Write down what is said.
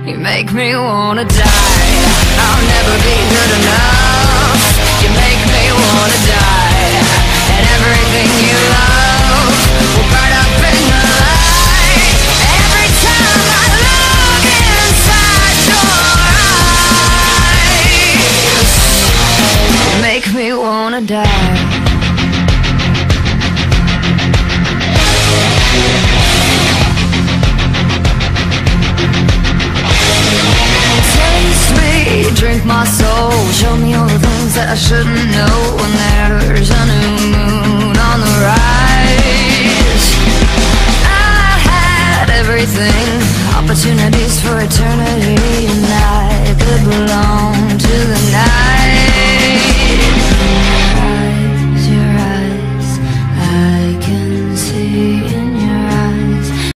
You make me wanna die. I'll never be good enough. You make me wanna die. And everything you love will burn up in the light. Every time I look inside your eyes, you make me wanna die. Drink my soul, show me all the things that I shouldn't know.